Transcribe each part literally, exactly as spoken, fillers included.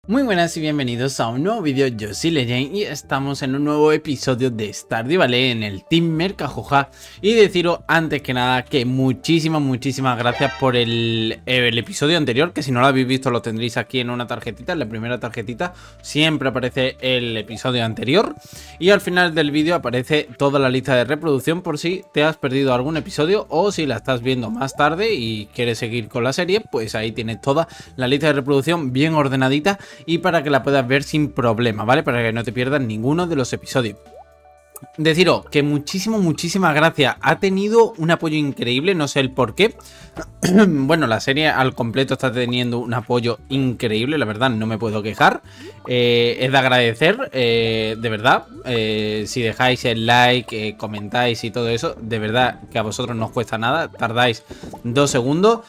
Muy buenas y bienvenidos a un nuevo vídeo. Yo soy Legend y estamos en un nuevo episodio de Stardew Valley en el Team Mercajoja. Y deciros antes que nada que muchísimas, muchísimas gracias por el, el episodio anterior, que si no lo habéis visto lo tendréis aquí en una tarjetita, en la primera tarjetita siempre aparece el episodio anterior. Y al final del vídeo aparece toda la lista de reproducción por si te has perdido algún episodio o si la estás viendo más tarde y quieres seguir con la serie, pues ahí tienes toda la lista de reproducción bien ordenadita y para que la puedas ver sin problema, ¿vale? Para que no te pierdas ninguno de los episodios. Deciros que muchísimo, muchísimas gracias. Ha tenido un apoyo increíble, no sé el por qué. Bueno, la serie al completo está teniendo un apoyo increíble, la verdad, no me puedo quejar. Eh, es de agradecer, eh, de verdad. Eh, si dejáis el like, eh, comentáis y todo eso, de verdad que a vosotros no os cuesta nada. Tardáis dos segundos.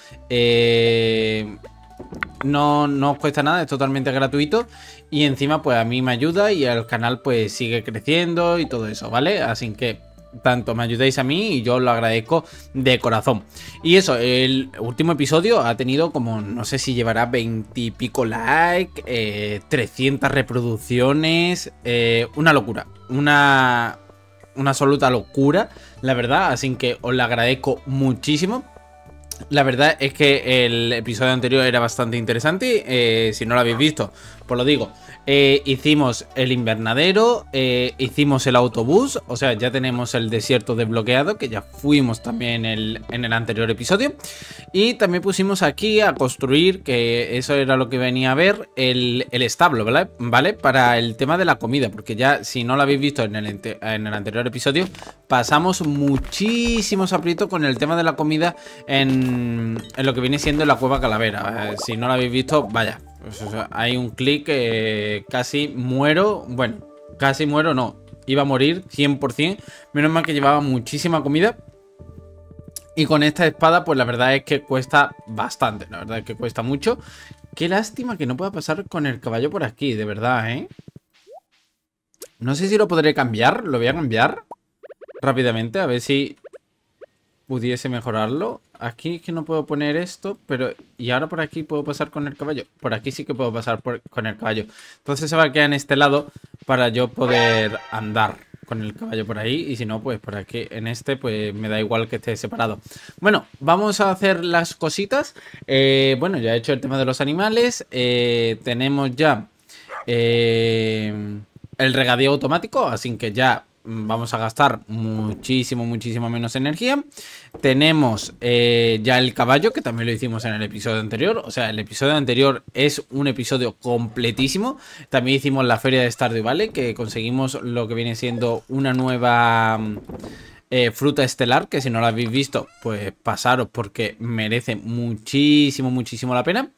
Eh... No, no os cuesta nada, es totalmente gratuito y encima pues a mí me ayuda y el canal pues sigue creciendo y todo eso, ¿vale? Así que tanto me ayudéis a mí y yo os lo agradezco de corazón. Y eso, el último episodio ha tenido como, no sé si llevará veinte y pico likes, eh, trescientas reproducciones, eh, una locura, una, una absoluta locura, la verdad, así que os lo agradezco muchísimo. La verdad es que el episodio anterior era bastante interesante, eh, si no lo habéis visto, pues lo digo. Eh, hicimos el invernadero, eh, hicimos el autobús, o sea, ya tenemos el desierto desbloqueado, que ya fuimos también en el, en el anterior episodio. Y también pusimos aquí a construir, que eso era lo que venía a ver, el, el establo, ¿vale? ¿vale? Para el tema de la comida, porque ya si no lo habéis visto en el, en el anterior episodio, pasamos muchísimos aprietos con el tema de la comida en, en lo que viene siendo la cueva calavera. Eh, si no lo habéis visto, vaya. Pues, o sea, hay un clic que eh, casi muero. Bueno, casi muero, no. Iba a morir cien por cien. Menos mal que llevaba muchísima comida. Y con esta espada, pues la verdad es que cuesta bastante. La verdad es que cuesta mucho. Qué lástima que no pueda pasar con el caballo por aquí, de verdad, ¿eh? No sé si lo podré cambiar. Lo voy a cambiar rápidamente, a ver si pudiese mejorarlo. Aquí es que no puedo poner esto, pero... Y ahora por aquí puedo pasar con el caballo. Por aquí sí que puedo pasar por... con el caballo. Entonces se va a quedar en este lado para yo poder andar con el caballo por ahí. Y si no, pues por aquí en este, pues me da igual que esté separado. Bueno, vamos a hacer las cositas. Eh, bueno, ya he hecho el tema de los animales. Eh, tenemos ya eh, el regadío automático, así que ya... vamos a gastar muchísimo, muchísimo menos energía. Tenemos eh, ya el caballo, que también lo hicimos en el episodio anterior. O sea, el episodio anterior es un episodio completísimo. También hicimos la feria de Stardew Valley, que conseguimos lo que viene siendo una nueva eh, fruta estelar, que si no la habéis visto, pues pasaros porque merece muchísimo, muchísimo la pena.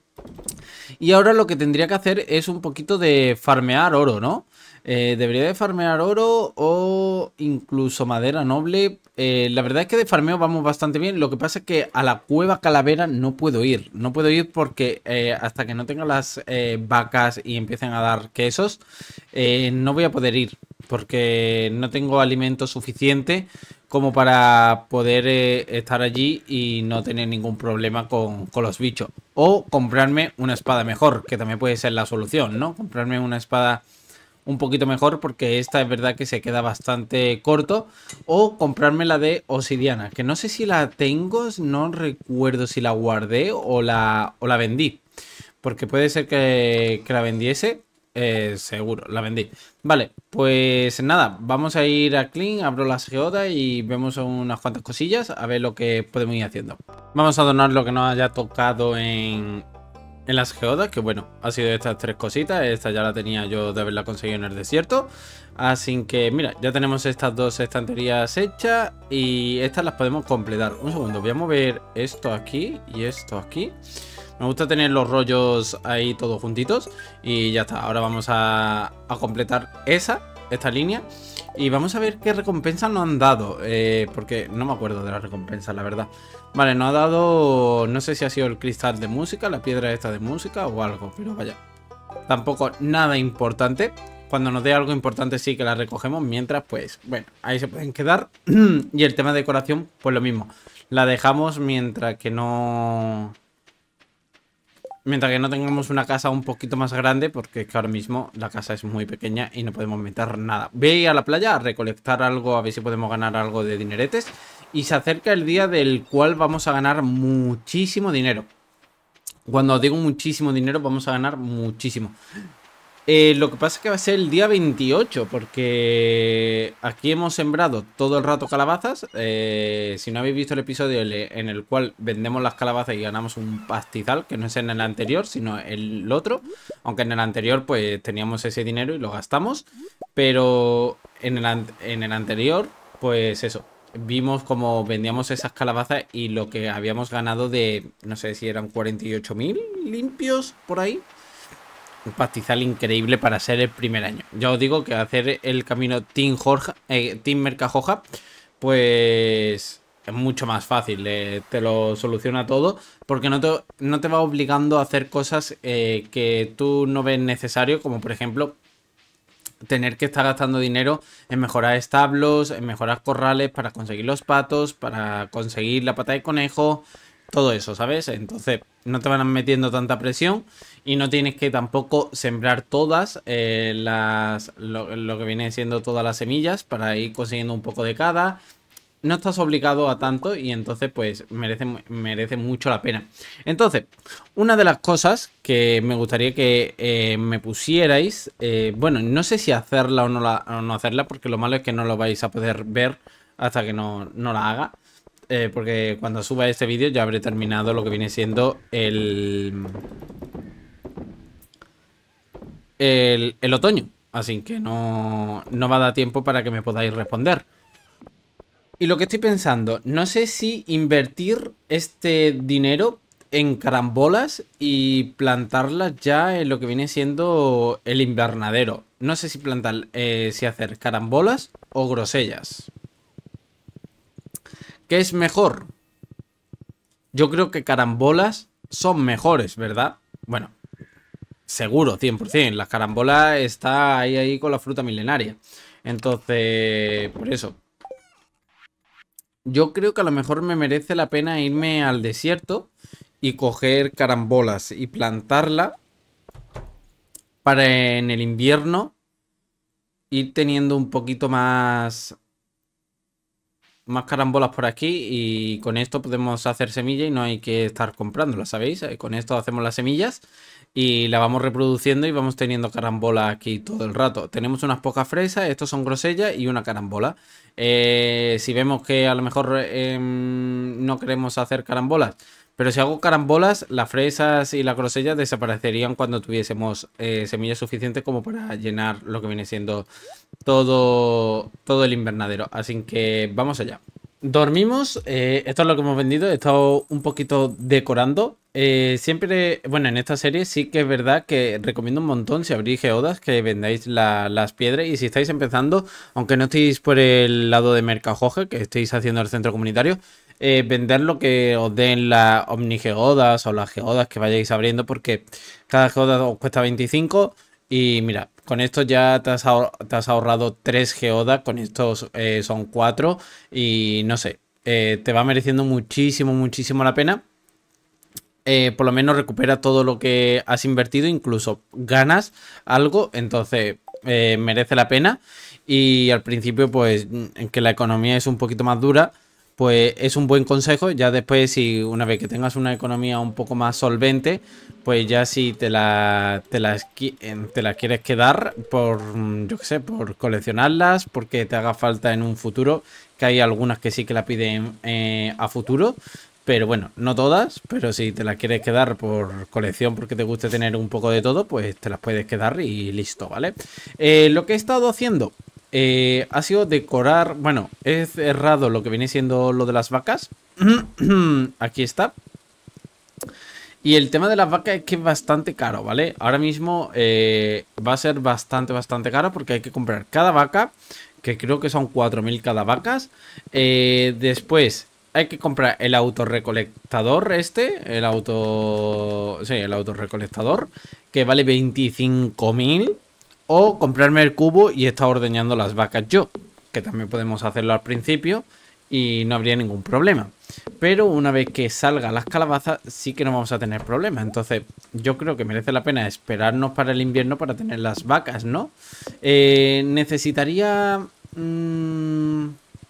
Y ahora lo que tendría que hacer es un poquito de farmear oro, ¿no? Eh, debería de farmear oro o incluso madera noble. Eh, la verdad es que de farmeo vamos bastante bien. Lo que pasa es que a la cueva calavera no puedo ir. No puedo ir porque eh, hasta que no tenga las eh, vacas y empiecen a dar quesos, eh, no voy a poder ir. Porque no tengo alimento suficiente como para poder eh, estar allí y no tener ningún problema con, con los bichos. O comprarme una espada mejor, que también puede ser la solución, ¿no? Comprarme una espada un poquito mejor, porque esta es verdad que se queda bastante corto. O comprarme la de obsidiana, que no sé si la tengo, no recuerdo si la guardé o la, o la vendí. Porque puede ser que, que la vendiese. Eh, seguro, la vendí. Vale, pues nada, vamos a ir a Clean, abro las geodas y vemos unas cuantas cosillas, a ver lo que podemos ir haciendo. Vamos a donar lo que nos haya tocado en, en las geodas, que bueno, ha sido estas tres cositas. Esta ya la tenía yo de haberla conseguido en el desierto. Así que mira, ya tenemos estas dos estanterías hechas y estas las podemos completar. Un segundo, voy a mover esto aquí y esto aquí. Me gusta tener los rollos ahí todos juntitos. Y ya está, ahora vamos a, a completar esa, esta línea. Y vamos a ver qué recompensas nos han dado, eh, porque no me acuerdo de las recompensas, la verdad. Vale, nos ha dado, no sé si ha sido el cristal de música, la piedra esta de música o algo, pero vaya, tampoco nada importante. Cuando nos dé algo importante sí que la recogemos, mientras pues, bueno, ahí se pueden quedar. Y el tema de decoración, pues lo mismo, la dejamos mientras que no... Mientras que no tengamos una casa un poquito más grande, porque es que ahora mismo la casa es muy pequeña y no podemos meter nada. Voy a ir a la playa a recolectar algo, a ver si podemos ganar algo de dineretes. Y se acerca el día del cual vamos a ganar muchísimo dinero. Cuando os digo muchísimo dinero, vamos a ganar muchísimo. Eh, lo que pasa es que va a ser el día veintiocho, porque aquí hemos sembrado todo el rato calabazas. Eh, si no habéis visto el episodio en el cual vendemos las calabazas y ganamos un pastizal, que no es en el anterior, sino el otro. Aunque en el anterior pues teníamos ese dinero y lo gastamos. Pero en el, en el anterior, pues eso, vimos como vendíamos esas calabazas y lo que habíamos ganado de, no sé si eran cuarenta y ocho mil limpios por ahí. Un pastizal increíble para ser el primer año. Ya os digo que hacer el camino Team, Jorge, eh, Team Mercajoja, pues es mucho más fácil. Eh, te lo soluciona todo. Porque no te, no te va obligando a hacer cosas eh, que tú no ves necesario. Como por ejemplo, tener que estar gastando dinero en mejorar establos, en mejorar corrales para conseguir los patos, para conseguir la pata de conejo. Todo eso, ¿sabes? Entonces no te van metiendo tanta presión y no tienes que tampoco sembrar todas eh, las lo, lo que viene siendo todas las semillas para ir consiguiendo un poco de cada. No estás obligado a tanto y entonces pues merece, merece mucho la pena. Entonces, una de las cosas que me gustaría que eh, me pusierais, eh, bueno, no sé si hacerla o no, la, o no hacerla, porque lo malo es que no lo vais a poder ver hasta que no, no la haga. Eh, porque cuando suba este vídeo ya habré terminado lo que viene siendo el, el, el otoño. Así que no, no va a dar tiempo para que me podáis responder. Y lo que estoy pensando, no sé si invertir este dinero en carambolas y plantarlas ya en lo que viene siendo el invernadero. No sé si plantar, eh, si hacer carambolas o grosellas. ¿Qué es mejor? Yo creo que carambolas son mejores, ¿verdad? Bueno, seguro, cien por cien. Las carambolas está ahí, ahí con la fruta milenaria. Entonces, por eso. Yo creo que a lo mejor me merece la pena irme al desierto y coger carambolas y plantarla para en el invierno ir teniendo un poquito más... más carambolas por aquí y con esto podemos hacer semilla y no hay que estar comprándolas, ¿sabéis? Con esto hacemos las semillas y la vamos reproduciendo y vamos teniendo carambola aquí todo el rato. Tenemos unas pocas fresas, estos son grosellas y una carambola. Eh, si vemos que a lo mejor eh, no queremos hacer carambolas, pero si hago carambolas, las fresas y las grosellas desaparecerían cuando tuviésemos eh, semillas suficientes como para llenar lo que viene siendo todo, todo el invernadero. Así que vamos allá. Dormimos, eh, esto es lo que hemos vendido, he estado un poquito decorando. Eh, siempre, bueno, en esta serie sí que es verdad que recomiendo un montón si abrís geodas que vendáis la, las piedras. Y si estáis empezando, aunque no estéis por el lado de Mercajoje, que estéis haciendo el centro comunitario, eh, vender lo que os den las omnigeodas o las geodas que vayáis abriendo, porque cada geoda os cuesta veinticinco. Y mira, con esto ya te has, ahor te has ahorrado tres geodas, con estos eh, son cuatro. Y no sé, eh, te va mereciendo muchísimo, muchísimo la pena. Eh, por lo menos recupera todo lo que has invertido, incluso ganas algo, entonces eh, merece la pena. Y al principio, pues, en que la economía es un poquito más dura, pues es un buen consejo. Ya después, si una vez que tengas una economía un poco más solvente, pues ya si te la, te las, te las quieres quedar por, yo qué sé, por coleccionarlas, porque te haga falta en un futuro, que hay algunas que sí que la piden eh, a futuro. Pero bueno, no todas, pero si te las quieres quedar por colección porque te guste tener un poco de todo, pues te las puedes quedar y listo, ¿vale? Eh, lo que he estado haciendo eh, ha sido decorar, bueno, he cerrado lo que viene siendo lo de las vacas. Aquí está. Y el tema de las vacas es que es bastante caro, ¿vale? Ahora mismo eh, va a ser bastante, bastante caro porque hay que comprar cada vaca, que creo que son cuatro mil cada vacas. Eh, después... hay que comprar el autorrecolectador este, el auto... sí, el autorrecolectador, que vale veinticinco mil. O comprarme el cubo y estar ordeñando las vacas yo, que también podemos hacerlo al principio. y no habría ningún problema. Pero una vez que salgan las calabazas sí que no vamos a tener problemas. Entonces yo creo que merece la pena esperarnos para el invierno para tener las vacas, ¿no? Eh, necesitaría mmm,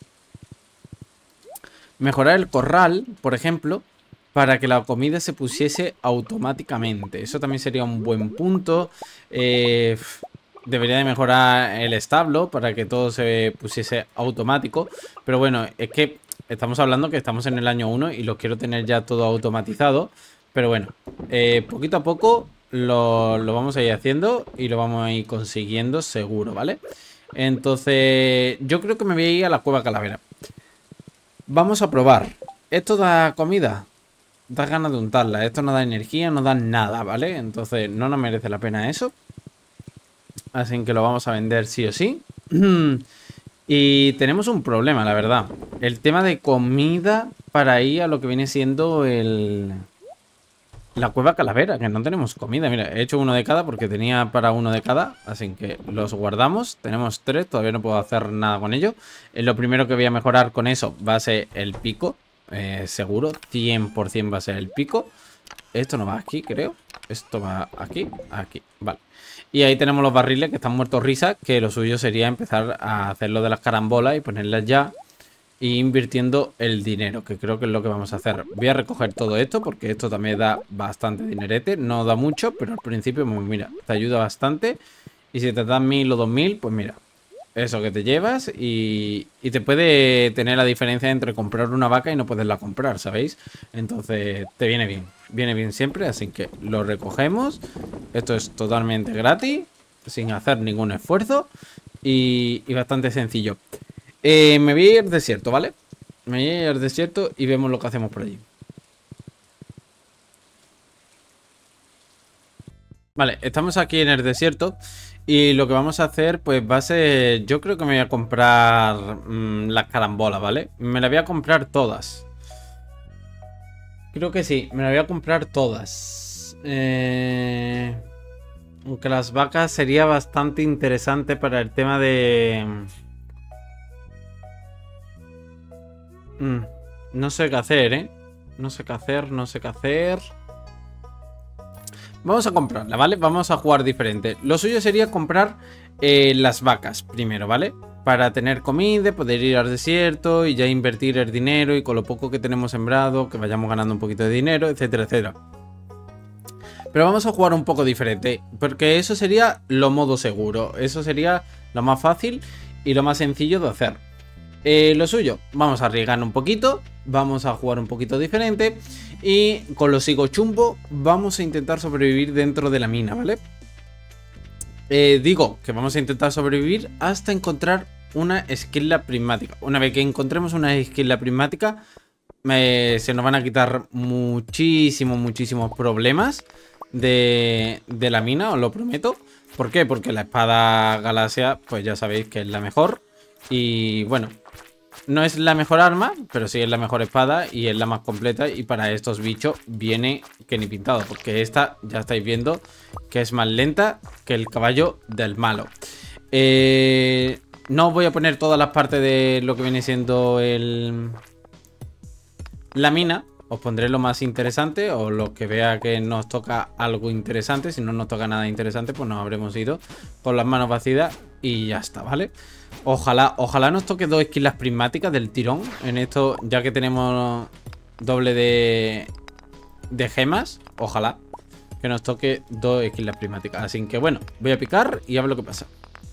mejorar el corral, por ejemplo, para que la comida se pusiese automáticamente. Eso también sería un buen punto. Eh, debería de mejorar el establo para que todo se pusiese automático. Pero bueno, es que estamos hablando que estamos en el año uno y lo quiero tener ya todo automatizado. Pero bueno, eh, poquito a poco lo, lo vamos a ir haciendo y lo vamos a ir consiguiendo seguro, ¿vale? Entonces yo creo que me voy a ir a la cueva calavera. Vamos a probar. ¿Esto da comida? Da ganas de untarla. Esto no da energía, no da nada, ¿vale? Entonces no nos merece la pena eso. Así que lo vamos a vender sí o sí. Y tenemos un problema, la verdad. El tema de comida para ir a lo que viene siendo el... la cueva calavera, que no tenemos comida. Mira, he hecho uno de cada porque tenía para uno de cada. Así que los guardamos. Tenemos tres, todavía no puedo hacer nada con ello. Eh, lo primero que voy a mejorar con eso va a ser el pico. Eh, seguro, cien por cien va a ser el pico. Esto no va aquí, creo. Esto va aquí, aquí, vale. Y ahí tenemos los barriles que están muertos risa. Que lo suyo sería empezar a hacer lo de las carambolas y ponerlas ya. Y invirtiendo el dinero, que creo que es lo que vamos a hacer. Voy a recoger todo esto porque esto también da bastante dinerete. No da mucho, pero al principio, pues mira, te ayuda bastante. Y si te dan mil o dos mil, pues mira, eso que te llevas y, y te puede tener la diferencia entre comprar una vaca y no poderla comprar, ¿sabéis? Entonces te viene bien, viene bien siempre, así que lo recogemos. Esto es totalmente gratis, sin hacer ningún esfuerzo y, y bastante sencillo. Eh, me voy a ir al desierto, ¿vale? Me voy a ir al desierto y vemos lo que hacemos por allí. Vale, estamos aquí en el desierto. Y lo que vamos a hacer, pues va a ser... Yo creo que me voy a comprar mmm, las carambolas, ¿vale? Me las voy a comprar todas. Creo que sí, me las voy a comprar todas. Eh... Aunque las vacas sería bastante interesante para el tema de... Mm, no sé qué hacer, ¿eh? No sé qué hacer, no sé qué hacer... Vamos a comprarla, ¿vale? Vamos a jugar diferente. Lo suyo sería comprar eh, las vacas primero, ¿vale? Para tener comida, poder ir al desierto y ya invertir el dinero y con lo poco que tenemos sembrado, que vayamos ganando un poquito de dinero, etcétera, etcétera. Pero vamos a jugar un poco diferente, porque eso sería lo modo seguro. Eso sería lo más fácil y lo más sencillo de hacer. Eh, lo suyo, vamos a arriesgar un poquito, vamos a jugar un poquito diferente y con los higo chumbo vamos a intentar sobrevivir dentro de la mina, ¿vale? Eh, digo que vamos a intentar sobrevivir hasta encontrar una esquila prismática. Una vez que encontremos una esquila prismática, eh, se nos van a quitar muchísimos, muchísimos problemas de, de la mina, os lo prometo. ¿Por qué? Porque la espada galaxia, pues ya sabéis que es la mejor. Y bueno, no es la mejor arma, pero sí es la mejor espada y es la más completa. Y para estos bichos viene que ni pintado, porque esta ya estáis viendo que es más lenta que el caballo del malo. Eh, no os voy a poner todas las partes de lo que viene siendo el... la mina. Os pondré lo más interesante o lo que vea que nos toca algo interesante. Si no nos toca nada interesante, pues nos habremos ido con las manos vacías y ya está, ¿vale? Ojalá, ojalá nos toque dos esquilas prismáticas del tirón. En esto, ya que tenemos doble de, de gemas, ojalá que nos toque dos esquilas prismáticas. Así que bueno, voy a picar y a ver lo que pasa.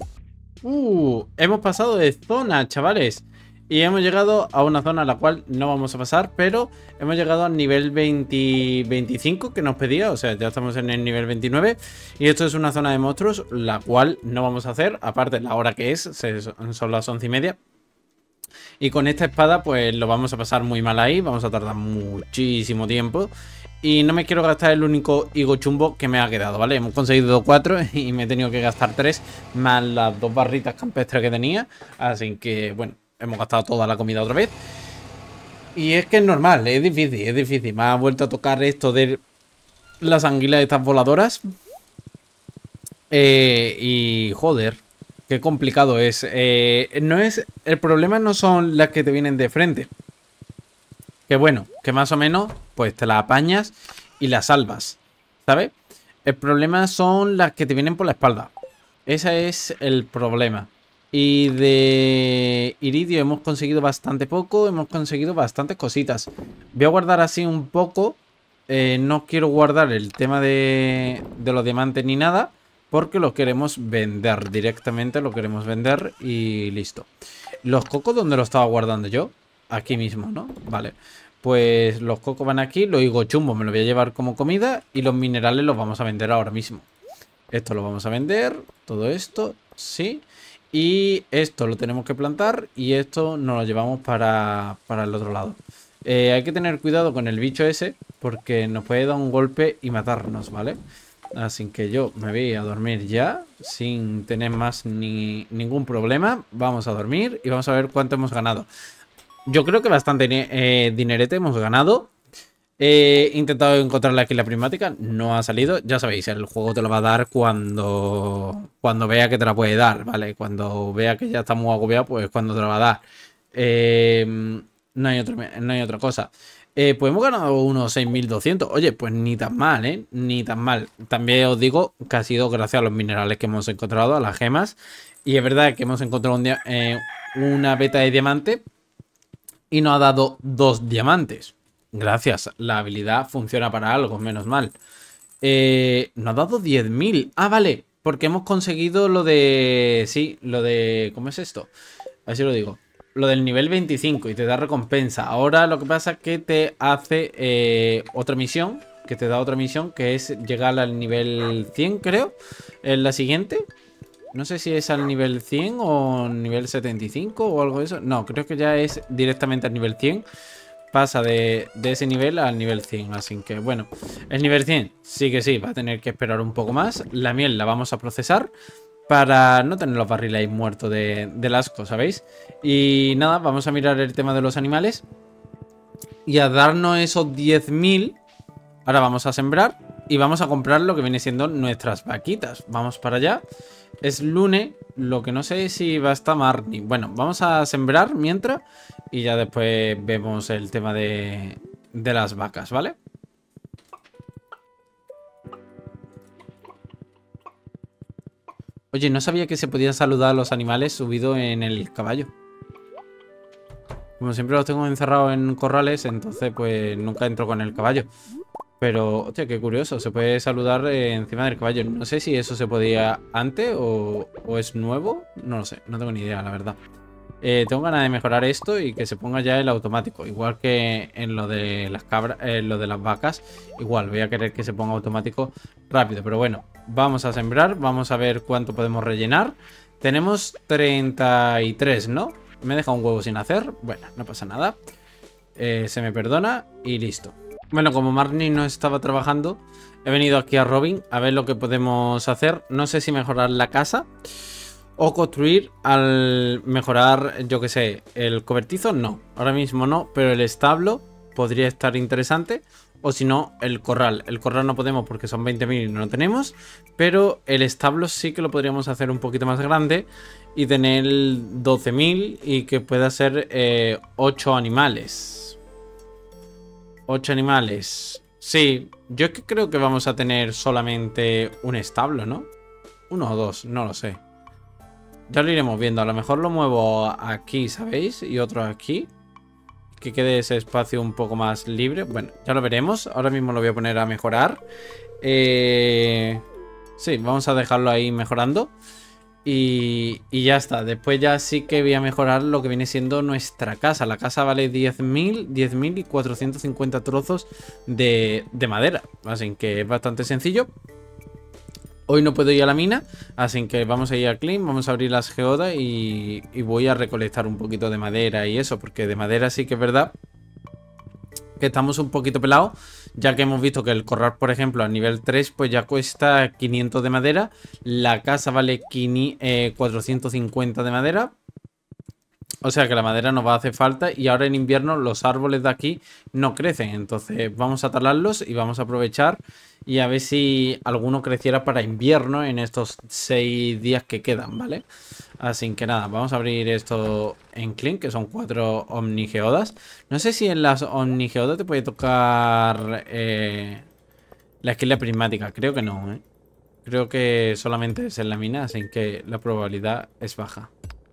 Uh, hemos pasado de zona, chavales. Y hemos llegado a una zona a la cual no vamos a pasar, pero hemos llegado al nivel veinte, veinticinco que nos pedía, o sea, ya estamos en el nivel veintinueve. Y esto es una zona de monstruos, la cual no vamos a hacer, aparte la hora que es, son las once y media. Y con esta espada, pues lo vamos a pasar muy mal ahí, vamos a tardar muchísimo tiempo. Y no me quiero gastar el único higo chumbo que me ha quedado, ¿vale? Hemos conseguido cuatro y me he tenido que gastar tres, más las dos barritas campestres que tenía. Así que, bueno, hemos gastado toda la comida otra vez. Y es que es normal, es difícil, es difícil. Me ha vuelto a tocar esto de las anguilas estas voladoras. Eh, y joder, qué complicado es. Eh, no es. El problema no son las que te vienen de frente. Que bueno, que más o menos, pues te las apañas y las salvas, ¿sabes? El problema son las que te vienen por la espalda. Ese es el problema. Y de iridio hemos conseguido bastante poco, hemos conseguido bastantes cositas. Voy a guardar así un poco. Eh, no quiero guardar el tema de, de los diamantes ni nada, porque lo queremos vender directamente, lo queremos vender y listo. ¿Los cocos dónde los estaba guardando yo? Aquí mismo, ¿no? Vale. Pues los cocos van aquí, los higo chumbo me lo voy a llevar como comida y los minerales los vamos a vender ahora mismo. Esto lo vamos a vender, todo esto, sí. Y esto lo tenemos que plantar y esto nos lo llevamos para, para el otro lado. Eh, hay que tener cuidado con el bicho ese porque nos puede dar un golpe y matarnos, ¿vale? Así que yo me voy a dormir ya sin tener más ni, ningún problema. Vamos a dormir y vamos a ver cuánto hemos ganado. Yo creo que bastante eh, dinerete hemos ganado. He intentado encontrarle aquí la prismática, no ha salido. Ya sabéis, el juego te lo va a dar cuando cuando vea que te la puede dar, ¿vale? Cuando vea que ya está muy agobiado, pues cuando te la va a dar. Eh, no, hay otro, no hay otra cosa. Eh, pues hemos ganado unos seis mil doscientos. Oye, pues ni tan mal, ¿eh? Ni tan mal. También os digo que ha sido gracias a los minerales que hemos encontrado, a las gemas. Y es verdad que hemos encontrado un eh, una beta de diamante y nos ha dado dos diamantes. Gracias, la habilidad funciona para algo, menos mal. Eh, nos ha dado diez mil. Ah, vale, porque hemos conseguido lo de... Sí, lo de... ¿Cómo es esto? A ver si lo digo. Lo del nivel veinticinco y te da recompensa. Ahora lo que pasa es que te hace eh, otra misión, que te da otra misión, que es llegar al nivel cien, creo. En la siguiente. No sé si es al nivel cien o nivel setenta y cinco o algo de eso. No, creo que ya es directamente al nivel cien. Pasa de, de ese nivel al nivel cien. Así que bueno, el nivel cien sí que sí, va a tener que esperar un poco más. La miel la vamos a procesar para no tener los barriles ahí muertos de, del asco, ¿sabéis? Y nada, vamos a mirar el tema de los animales. Y a darnos esos diez mil. Ahora vamos a sembrar y vamos a comprar lo que viene siendo nuestras vaquitas. Vamos para allá. Es lunes, lo que no sé si va a estar Marnie. Bueno, vamos a sembrar mientras y ya después vemos el tema de, de las vacas, ¿vale? Oye, no sabía que se podía saludar a los animales subido en el caballo. Como siempre los tengo encerrados en corrales, entonces pues nunca entro con el caballo. Pero, hostia, qué curioso, se puede saludar eh, encima del caballo. No sé si eso se podía antes o, o es nuevo. No lo sé, no tengo ni idea, la verdad. Eh, tengo ganas de mejorar esto y que se ponga ya el automático. Igual que en lo de las cabras, en lo de las vacas. Igual, voy a querer que se ponga automático rápido. Pero bueno, vamos a sembrar, vamos a ver cuánto podemos rellenar. Tenemos treinta y tres, ¿no? Me he dejado un huevo sin hacer. Bueno, no pasa nada. Eh, se me perdona y listo. Bueno, como Marnie no estaba trabajando, he venido aquí a Robin a ver lo que podemos hacer. No sé si mejorar la casa o construir al mejorar, yo que sé, el cobertizo. No, ahora mismo no, pero el establo podría estar interesante. O si no, el corral. El corral no podemos porque son veinte mil y no lo tenemos. Pero el establo sí que lo podríamos hacer un poquito más grande y tener doce mil y que pueda ser eh, ocho animales. ocho animales. Sí, yo es que creo que vamos a tener solamente un establo, ¿no? Uno o dos, no lo sé. Ya lo iremos viendo. A lo mejor lo muevo aquí, ¿sabéis? Y otro aquí. Que quede ese espacio un poco más libre. Bueno, ya lo veremos. Ahora mismo lo voy a poner a mejorar. Eh... Sí, vamos a dejarlo ahí mejorando. Y, y ya está. Después ya sí que voy a mejorar lo que viene siendo nuestra casa. La casa vale diez mil, diez mil y cuatrocientos cincuenta trozos de, de madera. Así que es bastante sencillo. Hoy no puedo ir a la mina, así que vamos a ir a Clean, vamos a abrir las geodas y, y voy a recolectar un poquito de madera y eso, porque de madera sí que es verdad que estamos un poquito pelados, ya que hemos visto que el corral, por ejemplo, a nivel tres, pues ya cuesta quinientos de madera, la casa vale cuatrocientos cincuenta de madera O sea que la madera nos va a hacer falta y ahora en invierno los árboles de aquí no crecen. Entonces vamos a talarlos y vamos a aprovechar y a ver si alguno creciera para invierno en estos seis días que quedan, ¿vale? Así que nada, vamos a abrir esto en Clean, que son cuatro omnigeodas. No sé si en las omnigeodas te puede tocar eh, la esquila prismática. Creo que no, ¿eh? Creo que solamente es en la mina, así que la probabilidad es baja.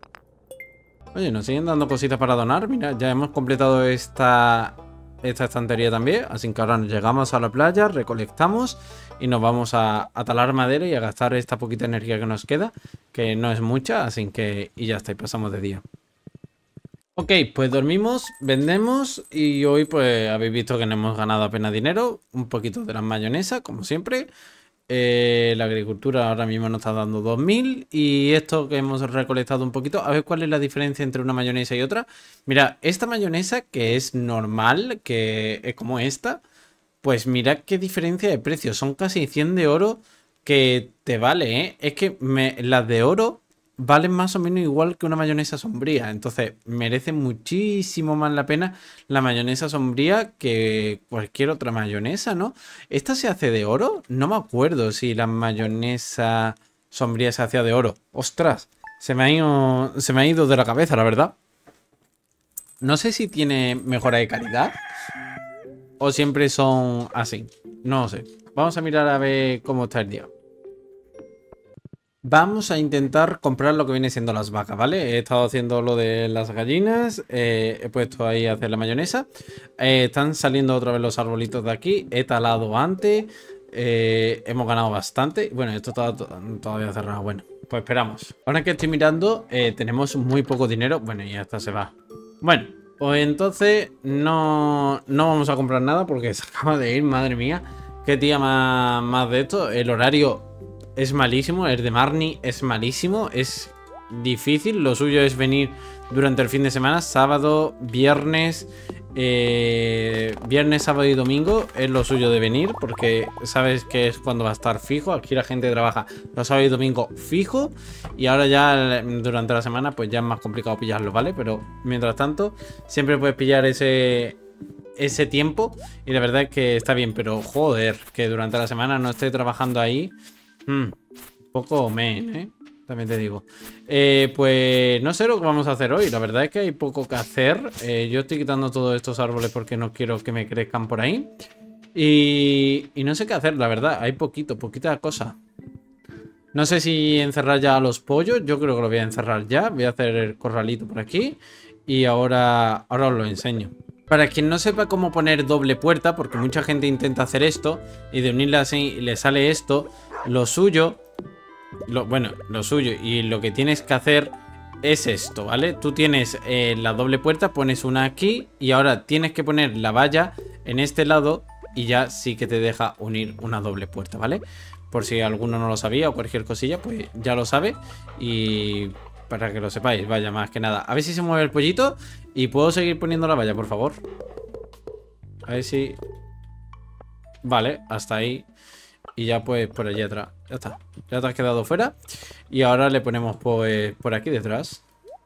Oye, nos siguen dando cositas para donar. Mira, ya hemos completado esta, esta estantería también. Así que ahora nos llegamos a la playa, recolectamos y nos vamos a, a talar madera y a gastar esta poquita energía que nos queda, que no es mucha, así que y ya está, y pasamos de día. Ok, pues dormimos, vendemos y hoy pues habéis visto que no hemos ganado apenas dinero. Un poquito de la mayonesa, como siempre. Eh, la agricultura ahora mismo nos está dando dos mil y esto que hemos recolectado un poquito, a ver cuál es la diferencia entre una mayonesa y otra. Mira, esta mayonesa que es normal, que es como esta, pues mira qué diferencia de precio, son casi cien de oro que te vale, ¿eh? Es que me, las de oro valen más o menos igual que una mayonesa sombría, entonces merece muchísimo más la pena la mayonesa sombría que cualquier otra mayonesa, ¿no? ¿Esta se hace de oro? No me acuerdo si la mayonesa sombría se hacía de oro. ¡Ostras! Se me ha ido, se me ha ido de la cabeza, la verdad. No sé si tiene mejora de calidad o siempre son así. No lo sé. Vamos a mirar a ver cómo está el día. Vamos a intentar comprar lo que viene siendo las vacas, ¿vale? He estado haciendo lo de las gallinas, eh, he puesto ahí a hacer la mayonesa. Eh, están saliendo otra vez los arbolitos de aquí, he talado antes, eh, hemos ganado bastante. Bueno, esto está todavía cerrado, bueno, pues esperamos. Ahora que estoy mirando, eh, tenemos muy poco dinero, bueno, y hasta se va. Bueno, pues entonces no, no vamos a comprar nada porque se acaba de ir, madre mía. Qué día más, más de esto, el horario es malísimo, el de Marnie es malísimo, es difícil, lo suyo es venir durante el fin de semana, sábado, viernes, eh, viernes, sábado y domingo es lo suyo de venir, porque sabes que es cuando va a estar fijo, aquí la gente trabaja los sábados y domingo fijo, y ahora ya durante la semana pues ya es más complicado pillarlo, ¿vale? Pero mientras tanto, siempre puedes pillar ese... ese tiempo y la verdad es que está bien, pero joder, que durante la semana no esté trabajando ahí. Hmm, poco men, ¿eh? También te digo. Eh, pues no sé lo que vamos a hacer hoy. La verdad es que hay poco que hacer. Eh, yo estoy quitando todos estos árboles porque no quiero que me crezcan por ahí. Y, y no sé qué hacer, la verdad. Hay poquito, poquita cosa. No sé si encerrar ya a los pollos. Yo creo que lo voy a encerrar ya. Voy a hacer el corralito por aquí. Y ahora, ahora os lo enseño. Para quien no sepa cómo poner doble puerta, porque mucha gente intenta hacer esto y de unirla así le sale esto, lo suyo, lo, bueno, lo suyo y lo que tienes que hacer es esto, ¿vale? Tú tienes eh, la doble puerta, pones una aquí y ahora tienes que poner la valla en este lado y ya sí que te deja unir una doble puerta, ¿vale? Por si alguno no lo sabía o cualquier cosilla, pues ya lo sabe y... para que lo sepáis, vaya, más que nada. A ver si se mueve el pollito y puedo seguir poniendo la valla, por favor. A ver si... Vale, hasta ahí. Y ya pues por allí atrás. Ya está. Ya te has quedado fuera. Y ahora le ponemos pues por aquí detrás.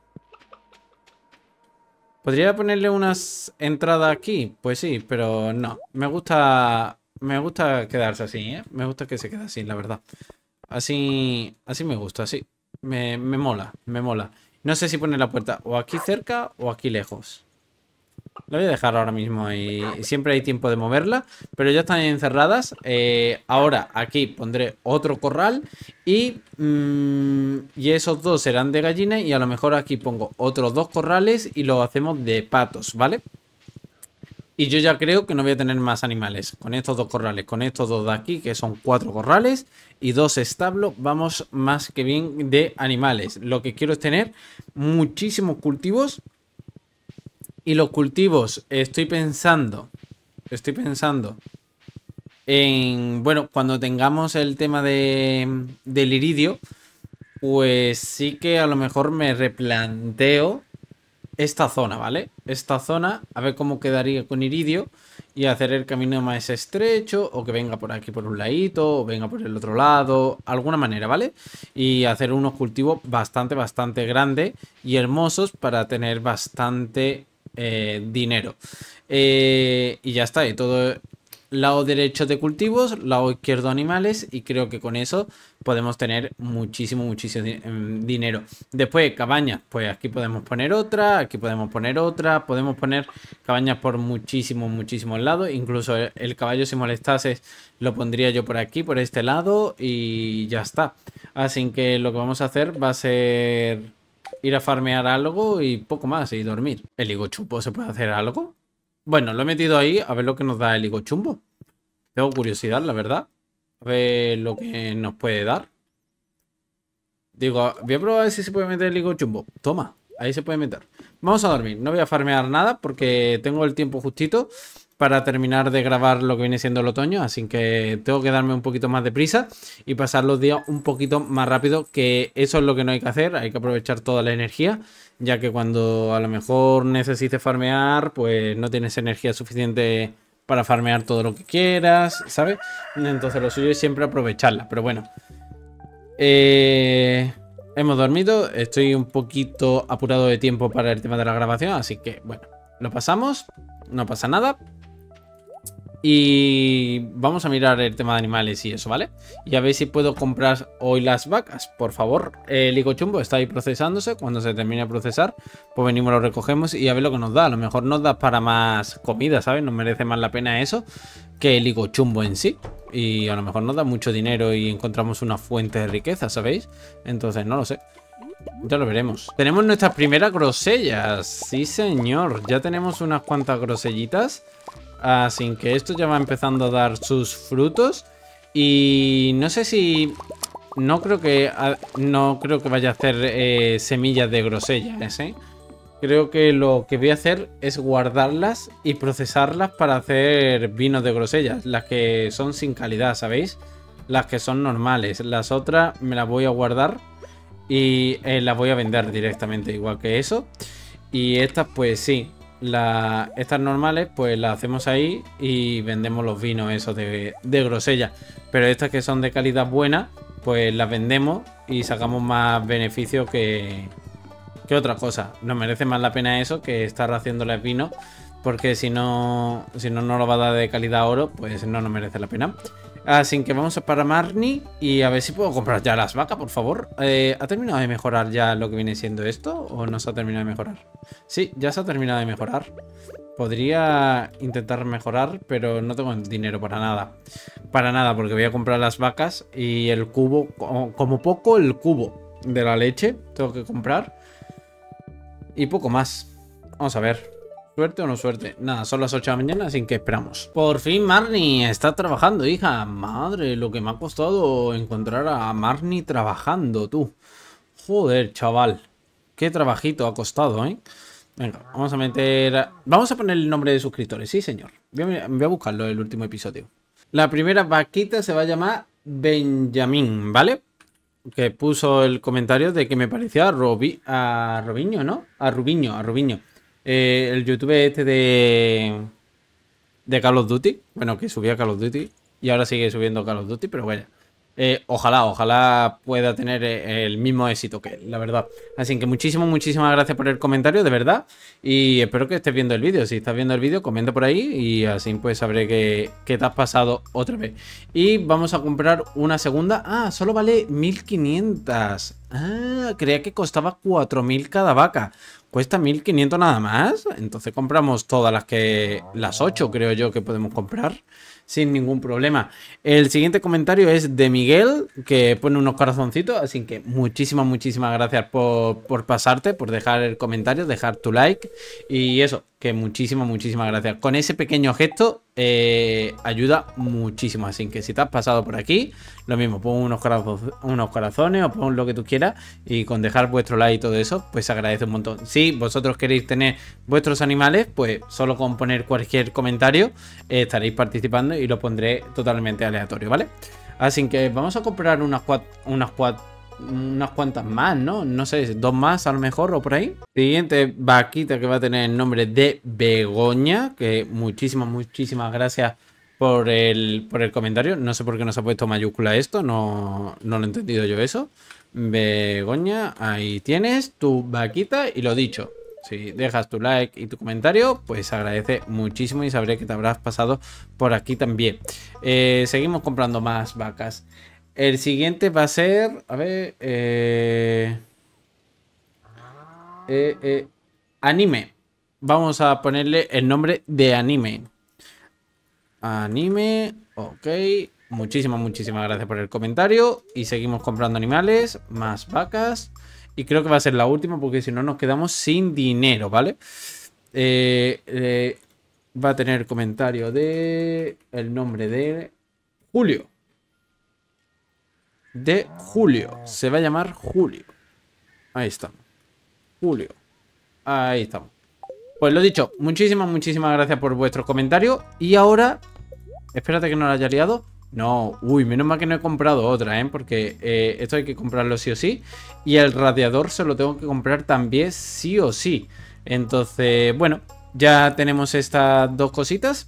¿Podría ponerle unas entradas aquí? Pues sí, pero no. Me gusta... Me gusta quedarse así, ¿eh? Me gusta que se quede así, la verdad. Así... Así me gusta, así. Me, me mola, me mola. No sé si poner la puerta o aquí cerca o aquí lejos. La voy a dejar ahora mismo ahí. Siempre hay tiempo de moverla, pero ya están encerradas. Eh, ahora aquí pondré otro corral y, mmm, y esos dos serán de gallina y a lo mejor aquí pongo otros dos corrales y lo hacemos de patos, ¿vale? Y yo ya creo que no voy a tener más animales. Con estos dos corrales, con estos dos de aquí, que son cuatro corrales y dos establos, vamos más que bien de animales. Lo que quiero es tener muchísimos cultivos. Y los cultivos, estoy pensando, estoy pensando en, bueno, cuando tengamos el tema de, del iridio, pues sí que a lo mejor me replanteo esta zona, ¿vale? Esta zona, a ver cómo quedaría con iridio. y hacer el camino más estrecho, o que venga por aquí por un ladito, o venga por el otro lado, alguna manera, ¿vale? Y hacer unos cultivos bastante, bastante grandes y hermosos para tener bastante eh, dinero. Eh, y ya está, y todo... Lado derecho de cultivos, lado izquierdo animales, y creo que con eso podemos tener muchísimo, muchísimo dinero. Después, cabañas, pues aquí podemos poner otra, aquí podemos poner otra, podemos poner cabañas por muchísimos, muchísimos lados. Incluso el, el caballo, si molestase, lo pondría yo por aquí, por este lado, y ya está. Así que lo que vamos a hacer va a ser ir a farmear algo y poco más, y dormir. ¿El higo chupo se puede hacer algo? Bueno, lo he metido ahí a ver lo que nos da el higo chumbo. Tengo curiosidad, la verdad. A ver lo que nos puede dar. Digo, voy a probar a ver si se puede meter el higo chumbo. Toma, ahí se puede meter. Vamos a dormir. No voy a farmear nada porque tengo el tiempo justito para terminar de grabar lo que viene siendo el otoño. Así que tengo que darme un poquito más de prisa y pasar los días un poquito más rápido, que eso es lo que no hay que hacer. Hay que aprovechar toda la energía, ya que cuando a lo mejor necesites farmear, pues no tienes energía suficiente para farmear todo lo que quieras, ¿sabes? Entonces lo suyo es siempre aprovecharla. Pero bueno, eh, hemos dormido. Estoy un poquito apurado de tiempo para el tema de la grabación, así que bueno, lo pasamos, no pasa nada. Y vamos a mirar el tema de animales y eso, ¿vale? Y a ver si puedo comprar hoy las vacas, por favor. El higo chumbo está ahí procesándose. Cuando se termine de procesar, pues venimos, lo recogemos y a ver lo que nos da. A lo mejor nos da para más comida, ¿sabes? Nos merece más la pena eso que el higo chumbo en sí. Y a lo mejor nos da mucho dinero y encontramos una fuente de riqueza, ¿sabéis? Entonces no lo sé. Ya lo veremos. Tenemos nuestras primeras grosellas. Sí, señor. Ya tenemos unas cuantas grosellitas. Así que esto ya va empezando a dar sus frutos. Y no sé si... No creo que... No creo que vaya a hacer eh, semillas de grosellas, ¿eh? Creo que lo que voy a hacer es guardarlas y procesarlas para hacer vinos de grosellas. Las que son sin calidad, ¿sabéis? Las que son normales. Las otras me las voy a guardar y eh, las voy a vender directamente, igual que eso. Y estas pues sí. La, estas normales pues las hacemos ahí y vendemos los vinos esos de, de grosella. Pero estas que son de calidad buena, pues las vendemos y sacamos más beneficio que, que otra cosa. Nos merece más la pena eso que estar haciéndoles vino, porque si no, si no nos lo va a dar de calidad oro, pues no nos merece la pena. Así que vamos a para Marnie y a ver si puedo comprar ya las vacas, por favor. Eh, ¿Ha terminado de mejorar ya lo que viene siendo esto o no se ha terminado de mejorar? Sí, ya se ha terminado de mejorar. Podría intentar mejorar, pero no tengo dinero para nada. Para nada, porque voy a comprar las vacas y el cubo, como poco el cubo de la leche tengo que comprar. Y poco más. Vamos a ver. ¿Suerte o no suerte? Nada, son las ocho de la mañana, así que esperamos. Por fin Marnie está trabajando, hija. Madre, lo que me ha costado encontrar a Marnie trabajando, tú. Joder, chaval. Qué trabajito ha costado, ¿eh? Venga, vamos a meter... Vamos a poner el nombre de suscriptores, sí, señor. Voy a, voy a buscarlo, el último episodio. La primera vaquita se va a llamar Benjamín, ¿vale? Que puso el comentario de que me parecía a, Robi... a Robiño, ¿no? A Rubiño, a Rubiño. Eh, el youtuber este de de Call of Duty, bueno, que subía Call of Duty y ahora sigue subiendo Call of Duty, pero bueno, eh, ojalá, ojalá pueda tener el mismo éxito que él, la verdad. Así que muchísimas, muchísimas gracias por el comentario, de verdad, y espero que estés viendo el vídeo. Si estás viendo el vídeo, comenta por ahí y así pues sabré que, que te has pasado otra vez. Y vamos a comprar una segunda. Ah, solo vale mil quinientas. Ah, creía que costaba cuatro mil cada vaca. Cuesta mil quinientos nada más. Entonces compramos todas las que... Las ocho creo yo que podemos comprar sin ningún problema. El siguiente comentario es de Miguel, que pone unos corazoncitos. Así que muchísimas, muchísimas gracias por, por pasarte, por dejar el comentario, dejar tu like. Y eso, que muchísimas, muchísimas gracias. Con ese pequeño gesto eh, ayuda muchísimo. Así que si te has pasado por aquí, lo mismo, pon unos, corazon, unos corazones o pon lo que tú quieras. Y con dejar vuestro like y todo eso, pues se agradece un montón. Si vosotros queréis tener vuestros animales, pues solo con poner cualquier comentario eh, estaréis participando y lo pondré totalmente aleatorio, ¿vale? Así que vamos a comprar unas cuatro, unas cuatro, unas cuantas más, ¿no? No sé, dos más a lo mejor o por ahí. Siguiente vaquita que va a tener el nombre de Begoña, que muchísimas, muchísimas gracias por el, por el comentario. No sé por qué no se ha puesto mayúscula esto, no, no lo he entendido yo eso. Begoña, ahí tienes tu vaquita y lo dicho. Si dejas tu like y tu comentario, pues agradece muchísimo y sabré que te habrás pasado por aquí también. Eh, seguimos comprando más vacas. El siguiente va a ser, a ver, eh, eh, eh, anime. Vamos a ponerle el nombre de anime. Anime, ok. Muchísimas, muchísimas gracias por el comentario. Y seguimos comprando animales, más vacas. Y creo que va a ser la última porque si no nos quedamos sin dinero, ¿vale? Eh, eh, va a tener comentario de el nombre de Julio. De Julio. Se va a llamar Julio. Ahí está. Julio. Ahí estamos. Pues lo dicho, muchísimas, muchísimas gracias por vuestros comentarios. Y ahora, espérate que no lo haya liado. No, uy, menos mal que no he comprado otra, ¿eh? Porque eh, esto hay que comprarlo sí o sí. Y el radiador se lo tengo que comprar también sí o sí. Entonces, bueno, ya tenemos estas dos cositas.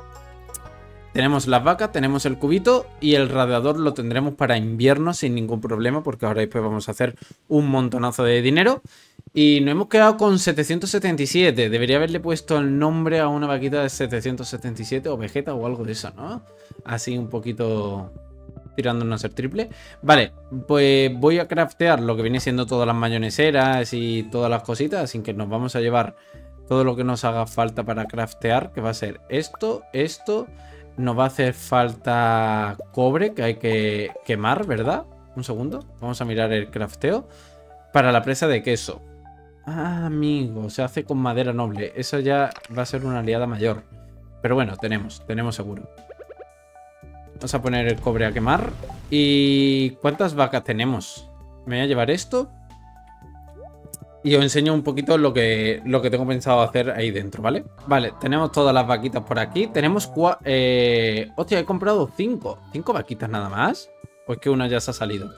Tenemos las vacas, tenemos el cubito y el radiador lo tendremos para invierno sin ningún problema porque ahora después vamos a hacer un montonazo de dinero. Y nos hemos quedado con setecientos setenta y siete. Debería haberle puesto el nombre a una vaquita de setecientos setenta y siete o Vegeta o algo de eso, ¿no? Así un poquito tirándonos a ser triple. Vale, pues voy a craftear lo que viene siendo todas las mayoneseras y todas las cositas. Así que nos vamos a llevar todo lo que nos haga falta para craftear, que va a ser esto, esto... Nos va a hacer falta cobre que hay que quemar, ¿verdad? Un segundo. Vamos a mirar el crafteo. Para la presa de queso. Ah, amigo. Se hace con madera noble. Eso ya va a ser una aliada mayor. Pero bueno, tenemos. Tenemos seguro. Vamos a poner el cobre a quemar. ¿Y cuántas vacas tenemos? Me voy a llevar esto. Y os enseño un poquito lo que, lo que tengo pensado hacer ahí dentro, ¿vale? Vale, tenemos todas las vaquitas por aquí. Tenemos cuatro... Eh... Hostia, he comprado cinco. ¿Cinco vaquitas nada más? Pues que una ya se ha salido.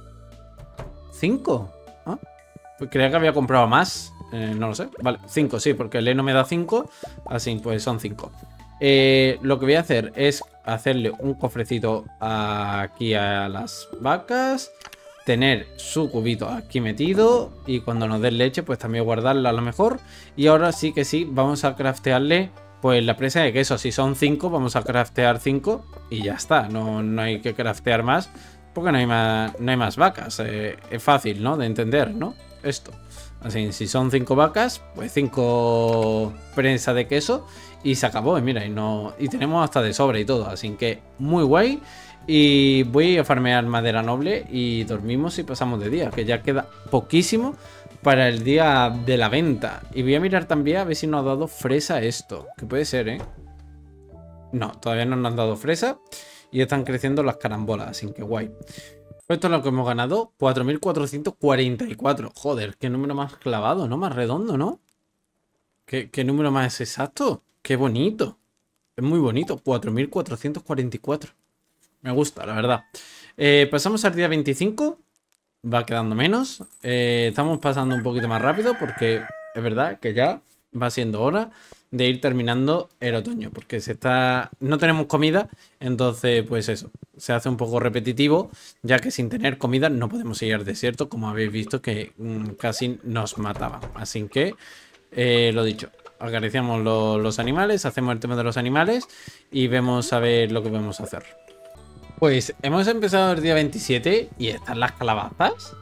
¿Cinco? ¿Ah? Pues creía que había comprado más. Eh, no lo sé. Vale, cinco, sí, porque el heno me da cinco. Así, pues son cinco. Eh, lo que voy a hacer es hacerle un cofrecito aquí a las vacas. Tener su cubito aquí metido y cuando nos den leche pues también guardarla a lo mejor. Y ahora sí que sí, vamos a craftearle pues la presa de queso. Si son cinco vamos a craftear cinco y ya está. No, no hay que craftear más porque no hay más, no hay más vacas. Eh, es fácil, ¿no? De entender, ¿no? Esto. Así, si son cinco vacas, pues cinco prensa de queso y se acabó. Y mira, y, no, y tenemos hasta de sobra y todo. Así que muy guay. Y voy a farmear madera noble y dormimos y pasamos de día, que ya queda poquísimo para el día de la venta. Y voy a mirar también a ver si nos ha dado fresa esto, que puede ser, ¿eh? No, todavía no nos han dado fresa y están creciendo las carambolas, así que guay. Esto es lo que hemos ganado, cuatro mil cuatrocientos cuarenta y cuatro. Joder, qué número más clavado, ¿no? Más redondo, ¿no? ¿Qué, qué número más exacto? Qué bonito. Es muy bonito, cuatro mil cuatrocientos cuarenta y cuatro. Me gusta, la verdad. Eh, pasamos al día veinticinco. Va quedando menos. Eh, estamos pasando un poquito más rápido porque es verdad que ya va siendo hora de ir terminando el otoño. Porque se está... no tenemos comida. Entonces, pues eso. Se hace un poco repetitivo. Ya que sin tener comida no podemos ir al desierto. Como habéis visto que mmm, casi nos mataban. Así que, eh, lo dicho. Acariciamos lo, los animales. Hacemos el tema de los animales. Y vemos a ver lo que podemos hacer. Pues hemos empezado el día veintisiete y están las calabazas.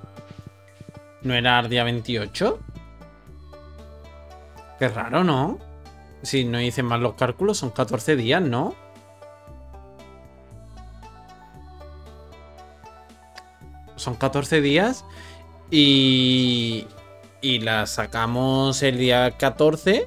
¿No era el día veintiocho? Qué raro, ¿no? Si no hice mal los cálculos, son catorce días, ¿no? Son catorce días y... y las sacamos el día catorce.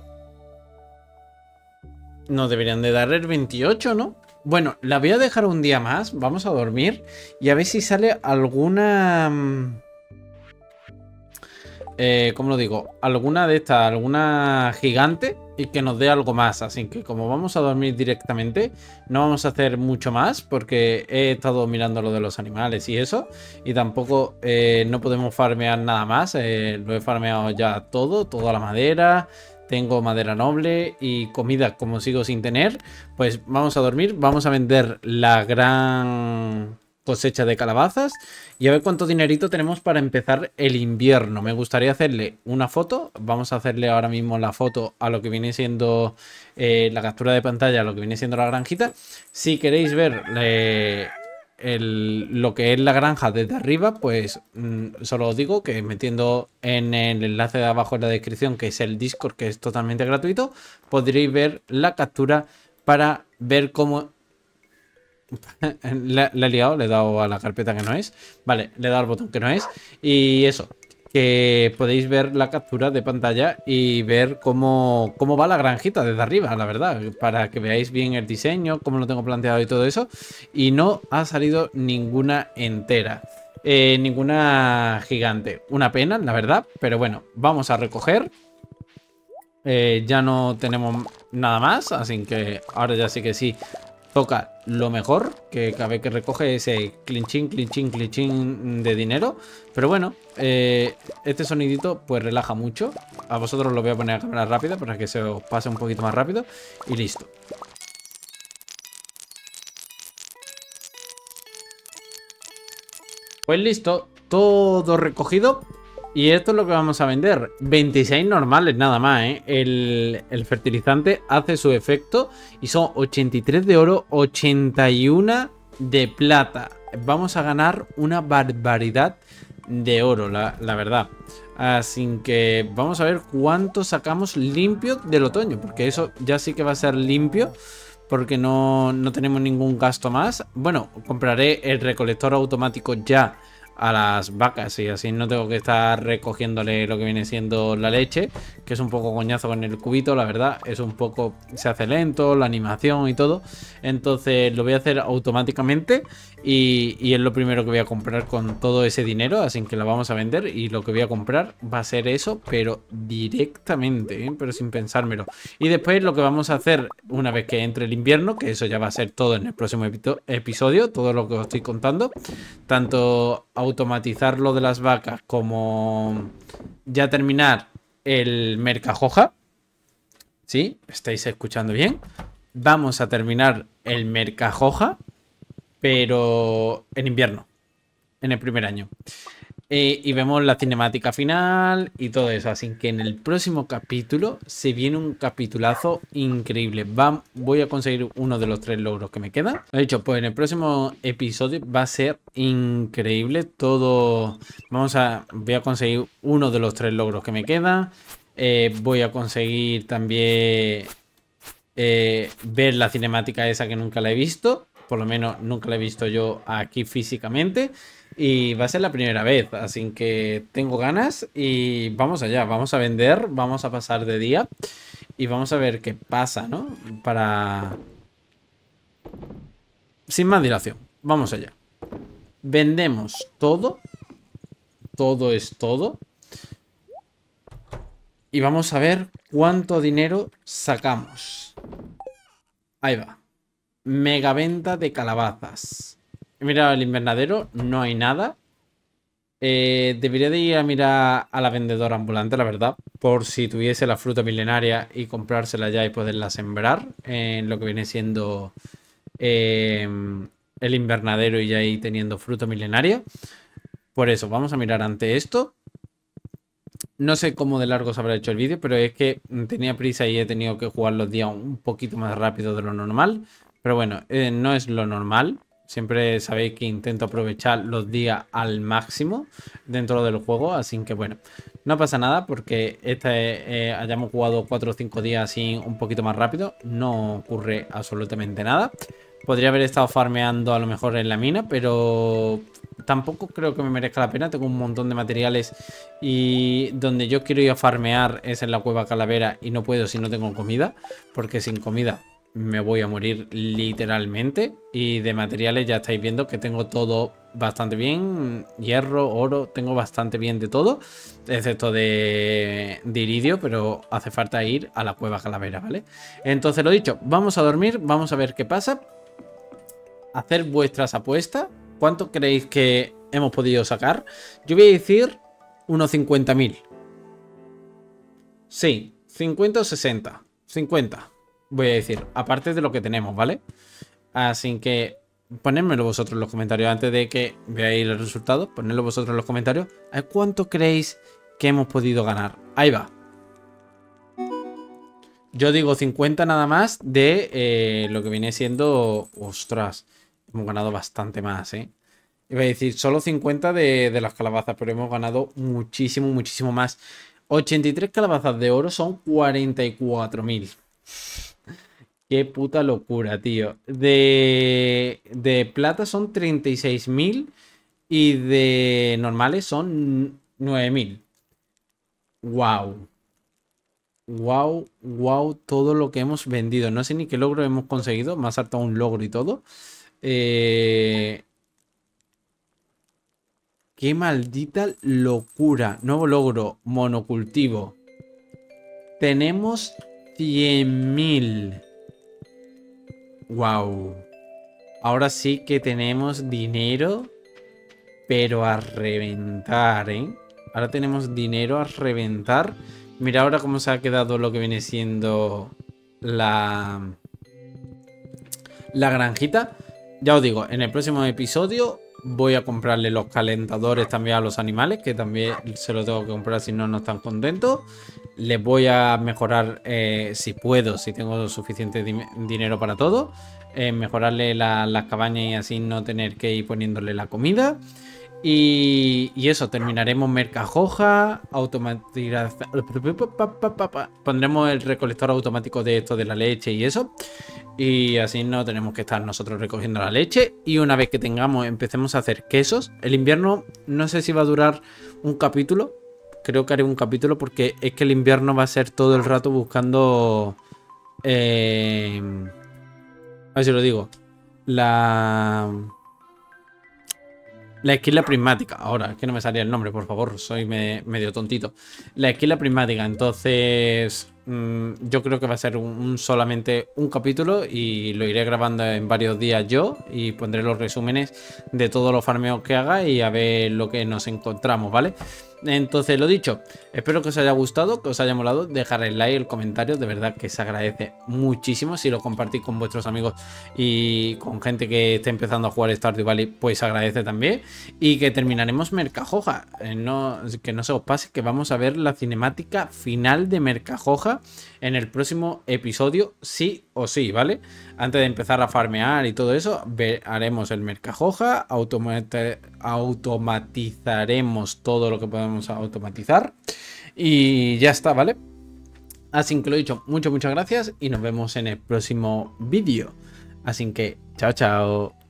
Nos deberían de dar el veintiocho, ¿no? Bueno, la voy a dejar un día más. Vamos a dormir. Y a ver si sale alguna... Eh, ¿Cómo lo digo? Alguna de estas, alguna gigante. y que nos dé algo más. Así que como vamos a dormir directamente, no vamos a hacer mucho más porque he estado mirando lo de los animales y eso. Y tampoco eh, no podemos farmear nada más. Eh, lo he farmeado ya todo, toda la madera. Tengo madera noble y comida como sigo sin tener. Pues vamos a dormir, vamos a vender la gran cosecha de calabazas y a ver cuánto dinerito tenemos para empezar el invierno. Me gustaría hacerle una foto. Vamos a hacerle ahora mismo la foto a lo que viene siendo eh, la captura de pantalla, a lo que viene siendo la granjita. Si queréis ver eh, el, lo que es la granja desde arriba, pues mmm, solo os digo que metiendo en el enlace de abajo en la descripción, que es el Discord, que es totalmente gratuito, podréis ver la captura para ver cómo... Le, le he liado, le he dado a la carpeta que no es. Vale, le he dado al botón que no es. Y eso, que podéis ver la captura de pantalla y ver cómo, cómo va la granjita desde arriba, la verdad. Para que veáis bien el diseño, cómo lo tengo planteado y todo eso. Y no ha salido ninguna entera. Eh, ninguna gigante. Una pena, la verdad. Pero bueno, vamos a recoger. Eh, ya no tenemos nada más. Así que ahora ya sí que sí. Toca lo mejor, que cada vez que recoge ese clinchín, clinchín, clinchín de dinero. Pero bueno, eh, este sonidito pues relaja mucho. A vosotros lo voy a poner a cámara rápida para que se os pase un poquito más rápido. Y listo. Pues listo, todo recogido. Y esto es lo que vamos a vender. veintiséis normales nada más, ¿eh? El, el fertilizante hace su efecto. Y son ochenta y tres de oro, ochenta y uno de plata. Vamos a ganar una barbaridad de oro, la, la verdad. Así que vamos a ver cuánto sacamos limpio del otoño. Porque eso ya sí que va a ser limpio. Porque no, no tenemos ningún gasto más. Bueno, compraré el recolector automático ya a las vacas y así no tengo que estar recogiéndole lo que viene siendo la leche, que es un poco coñazo con el cubito, la verdad, es un poco, se hace lento la animación y todo, entonces lo voy a hacer automáticamente y, y es lo primero que voy a comprar con todo ese dinero, así que lo vamos a vender y lo que voy a comprar va a ser eso, pero directamente, ¿eh? Pero sin pensármelo. Y después lo que vamos a hacer una vez que entre el invierno, que eso ya va a ser todo en el próximo episodio, todo lo que os estoy contando, tanto automatizar lo de las vacas como ya terminar el Mercajoja. ¿Sí? ¿Estáis escuchando bien? Vamos a terminar el Mercajoja, pero en invierno, en el primer año. Eh, y vemos la cinemática final y todo eso. Así que en el próximo capítulo se viene un capitulazo increíble. Va, voy a conseguir uno de los tres logros que me quedan. Lo he dicho, pues en el próximo episodio va a ser increíble todo. Vamos a, voy a conseguir uno de los tres logros que me quedan. Eh, voy a conseguir también eh, ver la cinemática esa que nunca la he visto. Por lo menos nunca la he visto yo aquí físicamente. Y va a ser la primera vez, así que tengo ganas y vamos allá, vamos a vender, vamos a pasar de día y vamos a ver qué pasa, ¿no? Para... Sin más dilación, vamos allá. Vendemos todo, todo es todo. Y vamos a ver cuánto dinero sacamos. Ahí va. Mega venta de calabazas. He mirado el invernadero, no hay nada. Eh, debería de ir a mirar a la vendedora ambulante, la verdad. Por si tuviese la fruta milenaria y comprársela ya y poderla sembrar. En lo que viene siendo eh, el invernadero y ya ir teniendo fruta milenaria. Por eso, vamos a mirar ante esto. No sé cómo de largo se habrá hecho el vídeo, pero es que tenía prisa y he tenido que jugar los días un poquito más rápido de lo normal. Pero bueno, eh, no es lo normal. Siempre sabéis que intento aprovechar los días al máximo dentro del juego. Así que bueno, no pasa nada porque este, eh, hayamos jugado cuatro o cinco días así un poquito más rápido. No ocurre absolutamente nada. Podría haber estado farmeando a lo mejor en la mina, pero tampoco creo que me merezca la pena. Tengo un montón de materiales y donde yo quiero ir a farmear es en la cueva calavera y no puedo si no tengo comida. Porque sin comida me voy a morir literalmente. Y de materiales ya estáis viendo que tengo todo bastante bien. Hierro, oro, tengo bastante bien de todo. Excepto de, de iridio, pero hace falta ir a la cueva calavera, ¿vale? Entonces lo dicho, vamos a dormir, vamos a ver qué pasa. Hacer vuestras apuestas. ¿Cuánto creéis que hemos podido sacar? Yo voy a decir unos cincuenta mil. Sí, cincuenta o sesenta. cincuenta, voy a decir. Aparte de lo que tenemos, ¿vale? Así que ponedmelo vosotros en los comentarios. Antes de que veáis los resultados, ponedlo vosotros en los comentarios. ¿A cuánto creéis que hemos podido ganar? Ahí va. Yo digo cincuenta nada más de eh, lo que viene siendo... Ostras, hemos ganado bastante más, ¿eh? Iba a decir solo cincuenta de, de las calabazas, pero hemos ganado muchísimo, muchísimo más. ochenta y tres calabazas de oro son cuarenta y cuatro mil. Qué puta locura, tío. De, de plata son treinta y seis mil y de normales son nueve mil. Wow. Wow, wow, todo lo que hemos vendido. No sé ni qué logro hemos conseguido. Me ha saltado un logro y todo. Eh... Qué maldita locura. Nuevo logro, monocultivo. Tenemos cien mil. Wow. Ahora sí que tenemos dinero, pero a reventar, ¿eh? Ahora tenemos dinero a reventar. Mira ahora cómo se ha quedado lo que viene siendo la, la granjita. Ya os digo, en el próximo episodio voy a comprarle los calentadores también a los animales, que también se los tengo que comprar si no, no están contentos. Les voy a mejorar, eh, si puedo, si tengo suficiente di dinero para todo. Eh, mejorarle la, las cabañas y así no tener que ir poniéndole la comida. Y, y eso, terminaremos Mercajoja, automatizar, pondremos el recolector automático de esto de la leche y eso. Y así no tenemos que estar nosotros recogiendo la leche. Y una vez que tengamos, empecemos a hacer quesos. El invierno no sé si va a durar un capítulo. Creo que haré un capítulo porque es que el invierno va a ser todo el rato buscando... Eh, a ver si lo digo. La... La esquila prismática. Ahora, es que no me salía el nombre, por favor. Soy me, medio tontito. La esquila prismática. Entonces, mmm, yo creo que va a ser un, un, solamente un capítulo. Y lo iré grabando en varios días yo. Y pondré los resúmenes de todos los farmeos que haga. Y a ver lo que nos encontramos, ¿vale? Entonces, lo dicho, espero que os haya gustado, que os haya molado. Dejar el like, el comentario, de verdad que se agradece muchísimo. Si lo compartís con vuestros amigos y con gente que esté empezando a jugar Stardew Valley, pues se agradece también. Y que terminaremos Mercajoja. Eh, no, que no se os pase que vamos a ver la cinemática final de Mercajoja en el próximo episodio, sí o sí, ¿vale? Antes de empezar a farmear y todo eso, ve, haremos el Mercajoja, automata, automatizaremos todo lo que podemos automatizar y ya está, ¿vale? Así que lo he dicho, muchas, muchas gracias y nos vemos en el próximo vídeo. Así que, chao, chao.